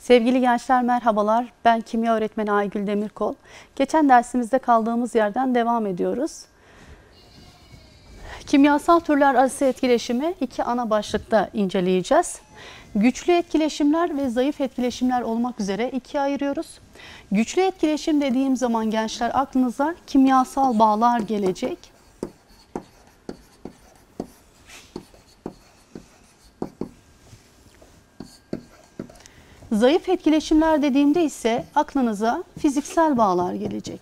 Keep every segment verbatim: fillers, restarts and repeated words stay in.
Sevgili gençler merhabalar. Ben kimya öğretmeni Aygül Demirkol. Geçen dersimizde kaldığımız yerden devam ediyoruz. Kimyasal türler arası etkileşimi iki ana başlıkta inceleyeceğiz. Güçlü etkileşimler ve zayıf etkileşimler olmak üzere ikiye ayırıyoruz. Güçlü etkileşim dediğim zaman gençler aklınıza kimyasal bağlar gelecek. Zayıf etkileşimler dediğimde ise aklınıza fiziksel bağlar gelecek.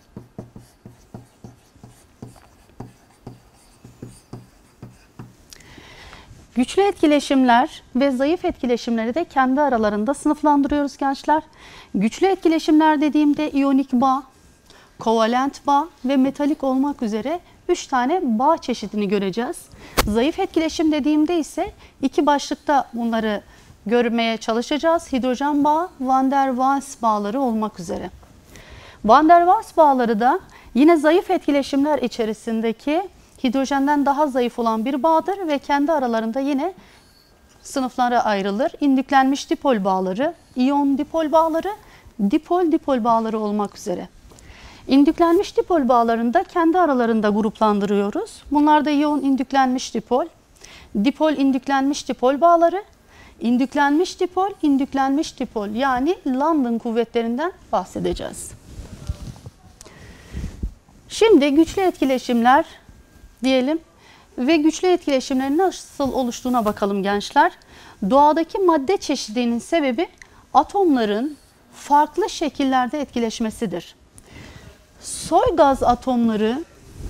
Güçlü etkileşimler ve zayıf etkileşimleri de kendi aralarında sınıflandırıyoruz gençler. Güçlü etkileşimler dediğimde iyonik bağ, kovalent bağ ve metalik olmak üzere üç tane bağ çeşidini göreceğiz. Zayıf etkileşim dediğimde ise iki başlıkta bunları görmeye çalışacağız. Hidrojen bağı, Van der Waals bağları olmak üzere. Van der Waals bağları da yine zayıf etkileşimler içerisindeki hidrojenden daha zayıf olan bir bağdır ve kendi aralarında yine sınıflara ayrılır. İndüklenmiş dipol bağları, iyon dipol bağları, dipol dipol bağları olmak üzere. İndüklenmiş dipol bağlarında kendi aralarında gruplandırıyoruz. Bunlar da iyon indüklenmiş dipol, dipol indüklenmiş dipol bağları, İndüklenmiş dipol, indüklenmiş dipol yani London kuvvetlerinden bahsedeceğiz. Şimdi güçlü etkileşimler diyelim ve güçlü etkileşimlerin nasıl oluştuğuna bakalım gençler. Doğadaki madde çeşitliliğinin sebebi atomların farklı şekillerde etkileşmesidir. Soy gaz atomları,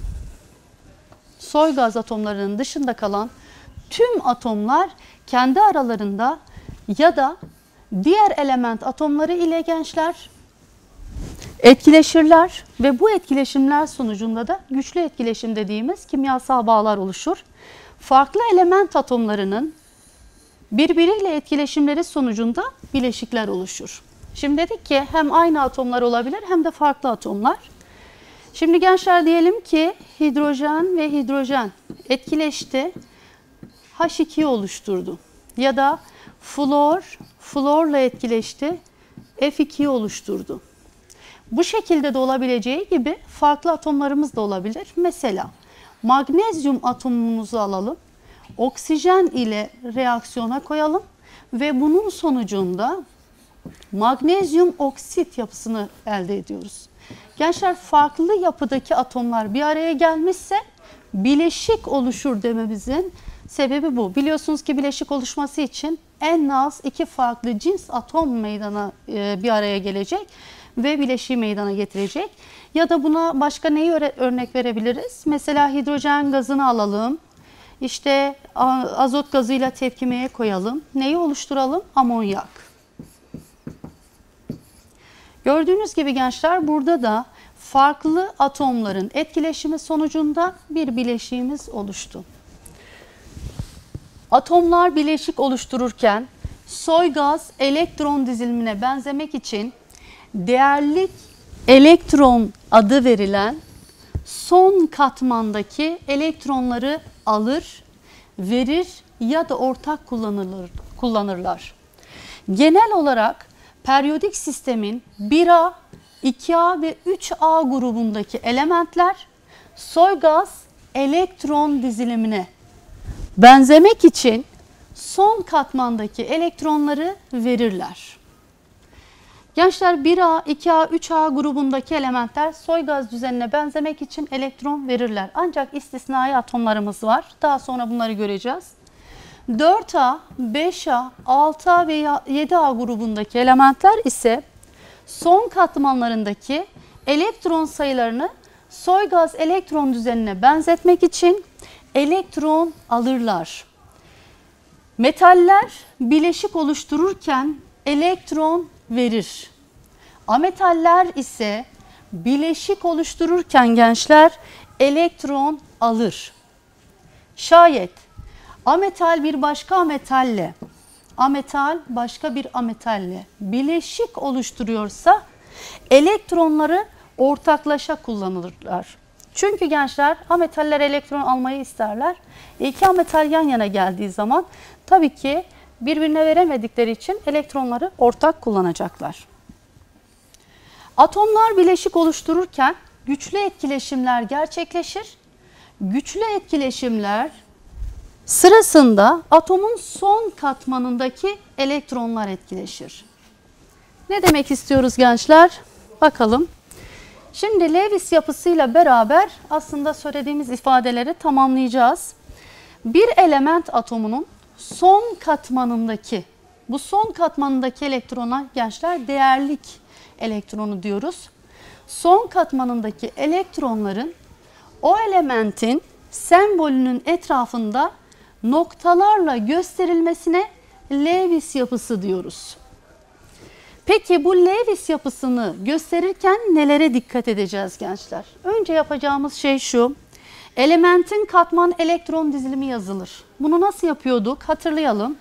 soy gaz atomlarının dışında kalan tüm atomlar kendi aralarında ya da diğer element atomları ile gençler etkileşirler ve bu etkileşimler sonucunda da güçlü etkileşim dediğimiz kimyasal bağlar oluşur. Farklı element atomlarının birbiriyle etkileşimleri sonucunda bileşikler oluşur. Şimdi dedik ki hem aynı atomlar olabilir hem de farklı atomlar. Şimdi gençler diyelim ki hidrojen ve hidrojen etkileşti. H iki oluşturdu. Ya da flor, florla etkileşti. F ikiyi oluşturdu. Bu şekilde de olabileceği gibi farklı atomlarımız da olabilir. Mesela magnezyum atomumuzu alalım. Oksijen ile reaksiyona koyalım. Ve bunun sonucunda magnezyum oksit yapısını elde ediyoruz. Gençler farklı yapıdaki atomlar bir araya gelmişse bileşik oluşur dememizin sebebi bu. Biliyorsunuz ki bileşik oluşması için en az iki farklı cins atom meydana e, bir araya gelecek ve bileşiği meydana getirecek. Ya da buna başka neyi örnek verebiliriz? Mesela hidrojen gazını alalım. İşte azot gazıyla tepkimeye koyalım. Neyi oluşturalım? Amonyak. Gördüğünüz gibi gençler burada da farklı atomların etkileşimi sonucunda bir bileşiğimiz oluştu. Atomlar bileşik oluştururken soy gaz elektron dizilimine benzemek için değerlik elektron adı verilen son katmandaki elektronları alır, verir ya da ortak kullanılır, kullanırlar. Genel olarak periyodik sistemin bir A, iki A ve üç A grubundaki elementler soy gaz elektron dizilimine benzemek için son katmandaki elektronları verirler. Gençler bir A, iki A, üç A grubundaki elementler soy gaz düzenine benzemek için elektron verirler. Ancak istisnai atomlarımız var. Daha sonra bunları göreceğiz. dört A, beş A, altı A ve yedi A grubundaki elementler ise son katmanlarındaki elektron sayılarını soy gaz elektron düzenine benzetmek için elektron alırlar. Metaller bileşik oluştururken elektron verir. Ametaller ise bileşik oluştururken gençler elektron alır. Şayet ametal bir başka ametalle, ametal başka bir ametalle bileşik oluşturuyorsa elektronları ortaklaşa kullanırlar. Çünkü gençler ametaller elektron almayı isterler. İki ametal yan yana geldiği zaman tabii ki birbirine veremedikleri için elektronları ortak kullanacaklar. Atomlar bileşik oluştururken güçlü etkileşimler gerçekleşir. Güçlü etkileşimler sırasında atomun son katmanındaki elektronlar etkileşir. Ne demek istiyoruz gençler? Bakalım. Şimdi Lewis yapısıyla beraber aslında söylediğimiz ifadeleri tamamlayacağız. Bir element atomunun son katmanındaki, bu son katmanındaki elektrona gençler değerlik elektronu diyoruz. Son katmanındaki elektronların o elementin sembolünün etrafında noktalarla gösterilmesine Lewis yapısı diyoruz. Peki bu Lewis yapısını gösterirken nelere dikkat edeceğiz gençler? Önce yapacağımız şey şu. Elementin katman elektron dizilimi yazılır. Bunu nasıl yapıyorduk? Hatırlayalım.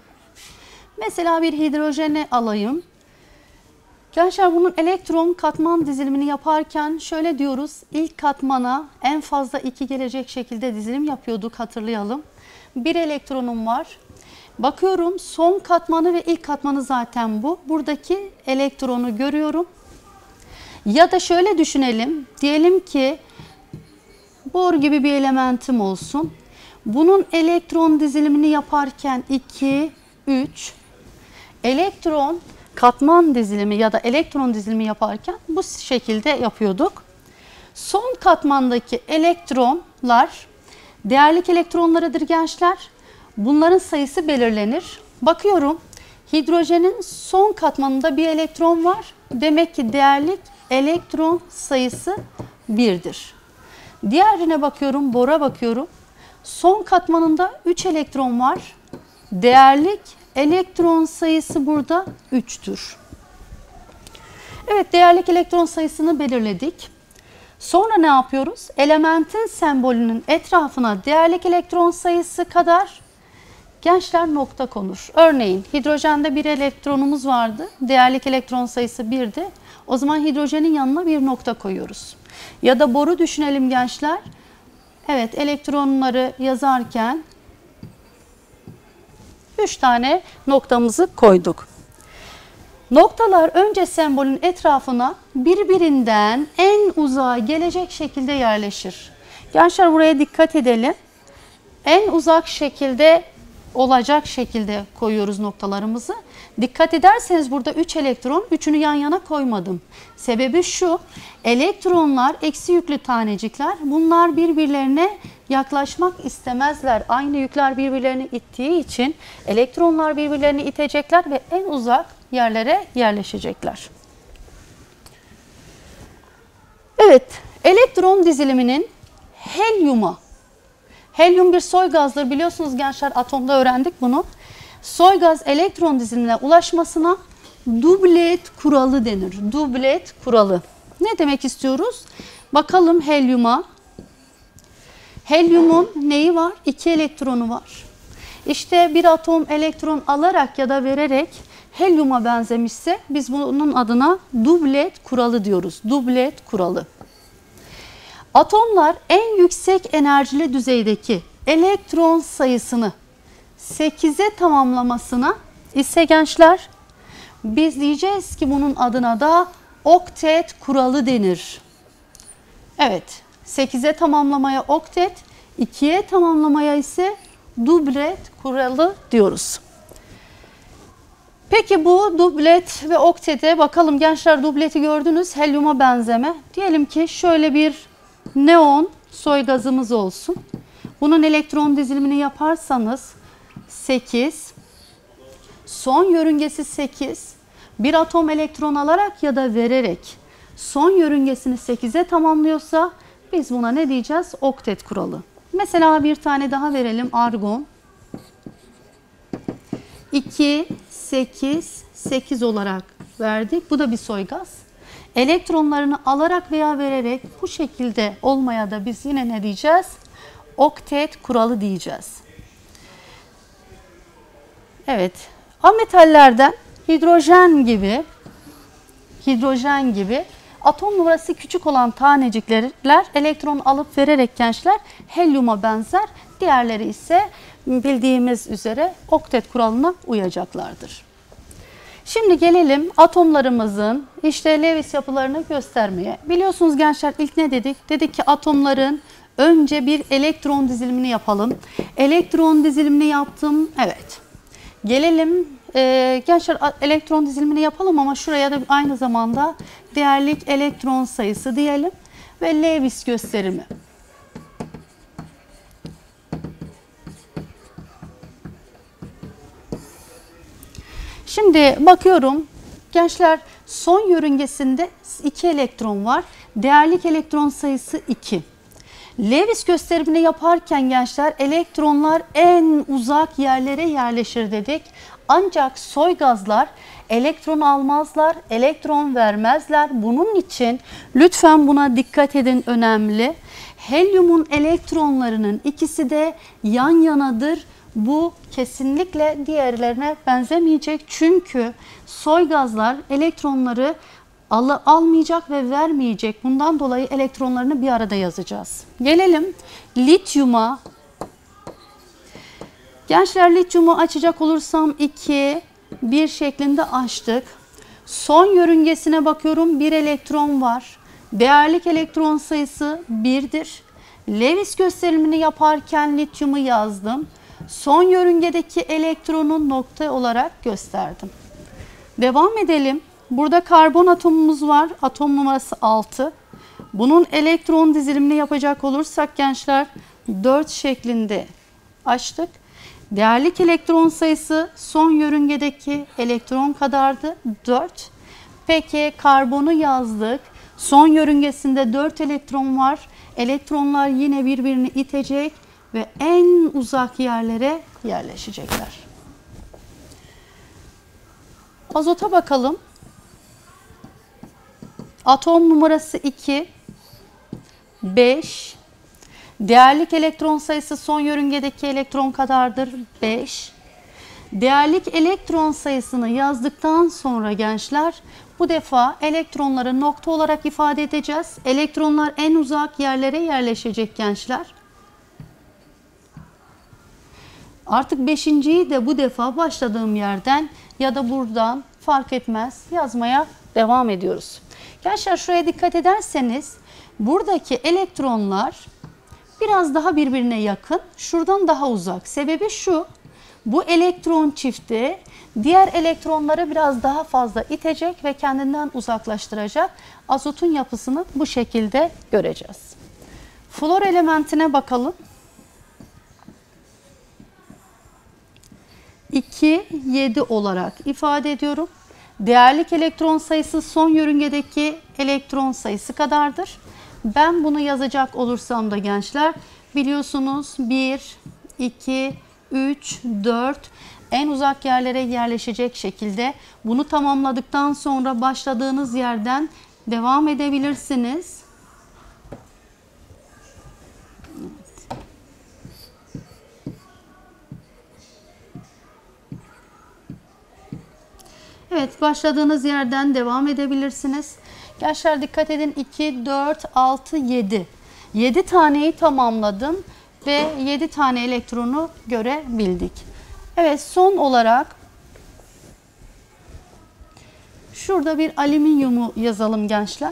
Mesela bir hidrojeni alayım. Gençler bunun elektron katman dizilimini yaparken şöyle diyoruz. İlk katmana en fazla iki gelecek şekilde dizilim yapıyorduk, hatırlayalım. Bir elektronum var. Bakıyorum son katmanı ve ilk katmanı zaten bu. Buradaki elektronu görüyorum. Ya da şöyle düşünelim. Diyelim ki bor gibi bir elementim olsun. Bunun elektron dizilimini yaparken iki, üç. Elektron katman dizilimi ya da elektron dizilimi yaparken bu şekilde yapıyorduk. Son katmandaki elektronlar değerlik elektronlarıdır gençler. Bunların sayısı belirlenir. Bakıyorum hidrojenin son katmanında bir elektron var. Demek ki değerlik elektron sayısı birdir. Diğerine bakıyorum, bora bakıyorum. Son katmanında üç elektron var. Değerlik elektron sayısı burada üçtür. Evet, değerlik elektron sayısını belirledik. Sonra ne yapıyoruz? Elementin sembolünün etrafına değerlik elektron sayısı kadar gençler nokta konur. Örneğin hidrojende bir elektronumuz vardı. Değerlik elektron sayısı birdi. O zaman hidrojenin yanına bir nokta koyuyoruz. Ya da boru düşünelim gençler. Evet, elektronları yazarken üç tane noktamızı koyduk. Noktalar önce sembolün etrafına birbirinden en uzağa gelecek şekilde yerleşir. Gençler buraya dikkat edelim. En uzak şekilde olacak şekilde koyuyoruz noktalarımızı. Dikkat ederseniz burada üç elektron, üçünü yan yana koymadım. Sebebi şu, elektronlar eksi yüklü tanecikler. Bunlar birbirlerine yaklaşmak istemezler. Aynı yükler birbirlerini ittiği için elektronlar birbirlerini itecekler ve en uzak yerlere yerleşecekler. Evet, elektron diziliminin helyuma, helyum bir soy gazdır biliyorsunuz gençler, atomda öğrendik bunu. Soy gaz elektron dizilimine ulaşmasına dublet kuralı denir. Dublet kuralı. Ne demek istiyoruz? Bakalım helyuma. Helyumun neyi var? İki elektronu var. İşte bir atom elektron alarak ya da vererek helyuma benzemişse biz bunun adına dublet kuralı diyoruz. Dublet kuralı. Atomlar en yüksek enerjili düzeydeki elektron sayısını sekize tamamlamasına ise gençler biz diyeceğiz ki bunun adına da oktet kuralı denir. Evet, sekize tamamlamaya oktet, ikiye tamamlamaya ise dublet kuralı diyoruz. Peki bu dublet ve oktete bakalım gençler, dubleti gördünüz, helyuma benzeme. Diyelim ki şöyle bir neon soy gazımız olsun. Bunun elektron dizilimini yaparsanız sekiz, son yörüngesi sekiz, bir atom elektron alarak ya da vererek son yörüngesini sekize tamamlıyorsa biz buna ne diyeceğiz? Oktet kuralı. Mesela bir tane daha verelim, argon. iki, sekiz, sekiz olarak verdik. Bu da bir soy gaz. Elektronlarını alarak veya vererek bu şekilde olmaya da biz yine ne diyeceğiz? Oktet kuralı diyeceğiz. Evet, ametallerden hidrojen gibi hidrojen gibi Atom numarası küçük olan tanecikler elektron alıp vererek gençler helyuma benzer. Diğerleri ise bildiğimiz üzere oktet kuralına uyacaklardır. Şimdi gelelim atomlarımızın işte Lewis yapılarını göstermeye. Biliyorsunuz gençler ilk ne dedik? Dedik ki atomların önce bir elektron dizilimini yapalım. Elektron dizilimini yaptım. Evet. Gelelim e, gençler elektron dizilimini yapalım ama şuraya da aynı zamanda değerlik elektron sayısı diyelim ve Lewis gösterimi. Şimdi bakıyorum gençler son yörüngesinde iki elektron var. Değerlik elektron sayısı iki. Lewis gösterimini yaparken gençler elektronlar en uzak yerlere yerleşir dedik. Ancak soy gazlar elektron almazlar, elektron vermezler. Bunun için lütfen buna dikkat edin, önemli. Helyumun elektronlarının ikisi de yan yanadır. Bu kesinlikle diğerlerine benzemeyecek. Çünkü soy gazlar elektronları al almayacak ve vermeyecek. Bundan dolayı elektronlarını bir arada yazacağız. Gelelim lityuma. Gençler lityumu açacak olursam iki, bir şeklinde açtık. Son yörüngesine bakıyorum, bir elektron var. Değerlik elektron sayısı birdir. Lewis gösterimini yaparken lityumu yazdım. Son yörüngedeki elektronu nokta olarak gösterdim. Devam edelim. Burada karbon atomumuz var. Atom numarası altı. Bunun elektron dizilimini yapacak olursak gençler dört şeklinde açtık. Değerlik elektron sayısı son yörüngedeki elektron kadardı. dört. Peki karbonu yazdık. Son yörüngesinde dört elektron var. Elektronlar yine birbirini itecek ve en uzak yerlere yerleşecekler. Azota bakalım. Atom numarası iki, beş. Değerlik elektron sayısı son yörüngedeki elektron kadardır. beş. Değerlik elektron sayısını yazdıktan sonra gençler bu defa elektronları nokta olarak ifade edeceğiz. Elektronlar en uzak yerlere yerleşecek gençler. Artık beşinciyi de bu defa başladığım yerden ya da buradan fark etmez yazmaya devam ediyoruz. Gençler şuraya dikkat ederseniz buradaki elektronlar biraz daha birbirine yakın, şuradan daha uzak. Sebebi şu, bu elektron çifti diğer elektronları biraz daha fazla itecek ve kendinden uzaklaştıracak. Azotun yapısını bu şekilde göreceğiz. Flor elementine bakalım. iki, yedi olarak ifade ediyorum. Değerlik elektron sayısı son yörüngedeki elektron sayısı kadardır. Ben bunu yazacak olursam da gençler biliyorsunuz bir, iki, üç, dört en uzak yerlere yerleşecek şekilde bunu tamamladıktan sonra başladığınız yerden devam edebilirsiniz. Evet, başladığınız yerden devam edebilirsiniz. Gençler dikkat edin, iki, dört, altı, yedi. yedi taneyi tamamladım ve yedi tane elektronu görebildik. Evet, son olarak şurada bir alüminyumu yazalım gençler.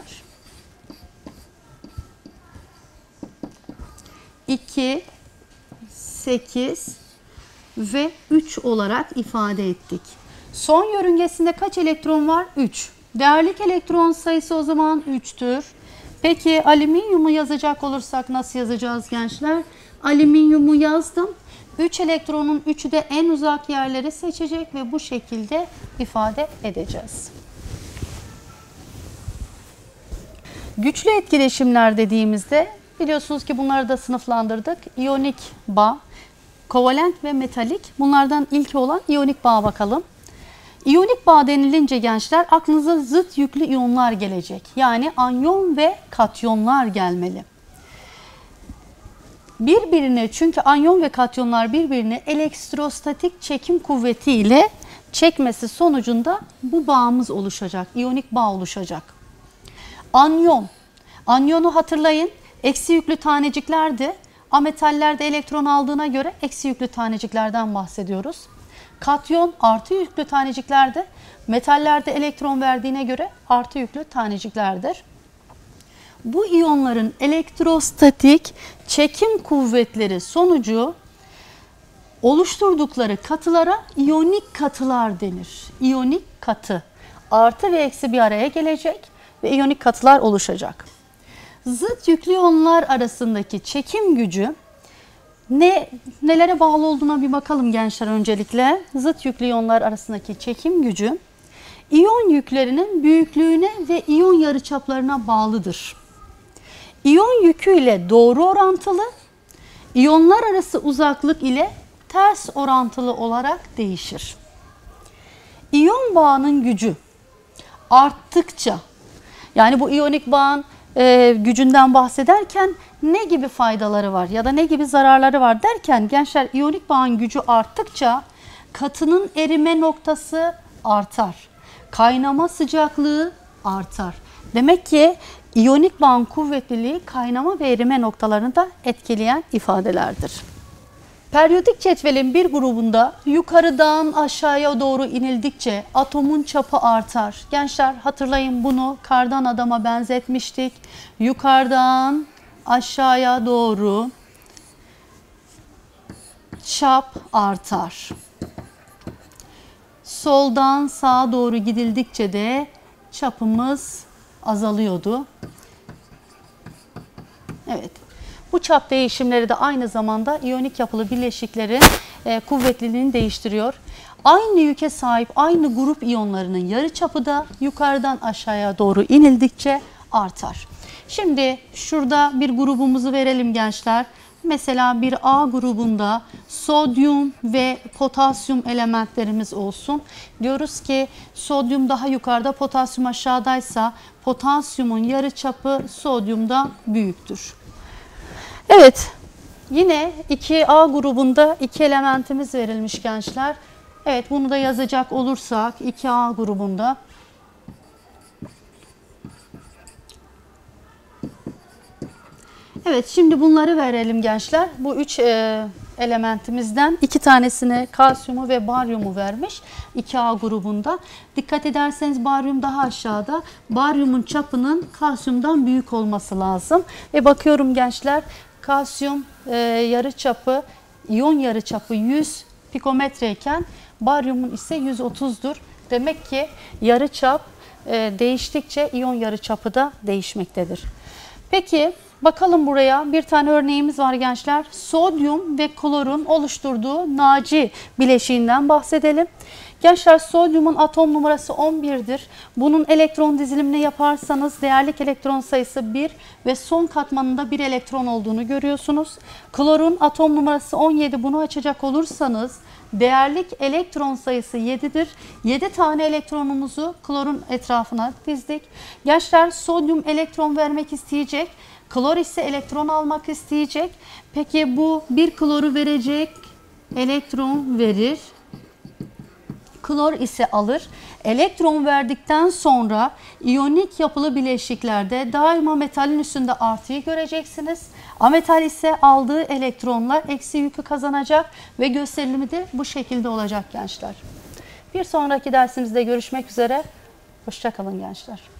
iki, sekiz ve üç olarak ifade ettik. Son yörüngesinde kaç elektron var? üç. Değerlik elektron sayısı o zaman üçtür. Peki alüminyumu yazacak olursak nasıl yazacağız gençler? Alüminyumu yazdım. üç elektronun üçü de en uzak yerleri seçecek ve bu şekilde ifade edeceğiz. Güçlü etkileşimler dediğimizde biliyorsunuz ki bunları da sınıflandırdık. İyonik bağ, kovalent ve metalik. Bunlardan ilki olan iyonik bağa bakalım. İyonik bağ denilince gençler aklınıza zıt yüklü iyonlar gelecek. Yani anyon ve katyonlar gelmeli. Birbirine, çünkü anyon ve katyonlar birbirini elektrostatik çekim kuvvetiyle çekmesi sonucunda bu bağımız oluşacak. İyonik bağ oluşacak. Anyon. Anyonu hatırlayın. Eksi yüklü taneciklerdi. Ametallerde elektron aldığına göre eksi yüklü taneciklerden bahsediyoruz. Katyon artı yüklü taneciklerde, metallerde elektron verdiğine göre artı yüklü taneciklerdir. Bu iyonların elektrostatik çekim kuvvetleri sonucu oluşturdukları katılara iyonik katılar denir. İyonik katı. Artı ve eksi bir araya gelecek ve iyonik katılar oluşacak. Zıt yüklü iyonlar arasındaki çekim gücü ne nelere bağlı olduğuna bir bakalım gençler öncelikle. Zıt yüklü iyonlar arasındaki çekim gücü iyon yüklerinin büyüklüğüne ve iyon yarıçaplarına bağlıdır. İyon yükü ile doğru orantılı, iyonlar arası uzaklık ile ters orantılı olarak değişir. İyon bağının gücü arttıkça, yani bu iyonik bağın e, gücünden bahsederken ne gibi faydaları var ya da ne gibi zararları var derken gençler, iyonik bağın gücü arttıkça katının erime noktası artar. Kaynama sıcaklığı artar. Demek ki iyonik bağın kuvvetliliği kaynama ve erime noktalarını da etkileyen ifadelerdir. Periyodik cetvelin bir grubunda yukarıdan aşağıya doğru inildikçe atomun çapı artar. Gençler hatırlayın, bunu kardan adama benzetmiştik. Yukarıdan aşağıya doğru çap artar. Soldan sağa doğru gidildikçe de çapımız azalıyordu. Evet. Bu çap değişimleri de aynı zamanda iyonik yapılı bileşiklerin e, kuvvetliliğini değiştiriyor. Aynı yüke sahip aynı grup iyonlarının yarıçapı da yukarıdan aşağıya doğru inildikçe artar. Şimdi şurada bir grubumuzu verelim gençler. Mesela bir A grubunda sodyum ve potasyum elementlerimiz olsun. Diyoruz ki sodyum daha yukarıda, potasyum aşağıdaysa potasyumun yarıçapı sodyumda büyüktür. Evet, yine iki A grubunda iki elementimiz verilmiş gençler. Evet, bunu da yazacak olursak iki A grubunda evet, şimdi bunları verelim gençler. Bu üç e, elementimizden iki tanesine kalsiyumu ve baryumu vermiş iki A grubunda. Dikkat ederseniz baryum daha aşağıda. Baryumun çapının kalsiyumdan büyük olması lazım. Ve bakıyorum gençler, kalsiyum e, yarıçapı, iyon yarıçapı yüz pikometre iken baryumun ise yüz otuzdur. Demek ki yarıçap e, değiştikçe iyon yarıçapı da değişmektedir. Peki bakalım, buraya bir tane örneğimiz var gençler. Sodyum ve klorun oluşturduğu Naci bileşiğinden bahsedelim. Gençler, sodyumun atom numarası on bir'dir. Bunun elektron dizilimini yaparsanız değerlik elektron sayısı bir ve son katmanında bir elektron olduğunu görüyorsunuz. Klorun atom numarası on yedi. Bunu açacak olursanız değerlik elektron sayısı yedi'dir. yedi tane elektronumuzu klorun etrafına dizdik. Gençler, sodyum elektron vermek isteyecek. Klor ise elektron almak isteyecek. Peki bu bir kloru verecek, elektron verir. Klor ise alır. Elektron verdikten sonra iyonik yapılı bileşiklerde daima metalin üstünde artıyı göreceksiniz. Ametal ise aldığı elektronla eksi yükü kazanacak ve gösterilimi de bu şekilde olacak gençler. Bir sonraki dersimizde görüşmek üzere. Hoşça kalın gençler.